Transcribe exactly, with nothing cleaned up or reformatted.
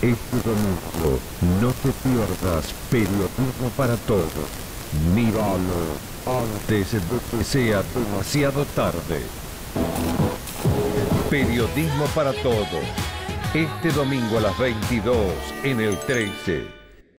Este domingo no te pierdas Periodismo para Todos. Míralo antes de que sea demasiado tarde. Periodismo para Todos. Este domingo a las veintidós en el trece.